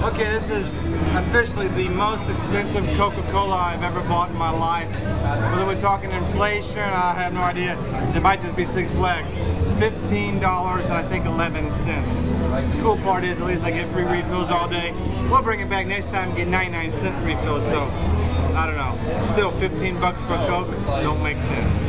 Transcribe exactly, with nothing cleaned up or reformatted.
Okay, this is officially the most expensive Coca-Cola I've ever bought in my life. Whether we're talking inflation, I have no idea. It might just be Six Flags. fifteen dollars and I think eleven cents. The cool part is at least I get free refills all day. We'll bring it back next time and get ninety-nine cent refills, so I don't know. Still fifteen bucks for a Coke don't make sense.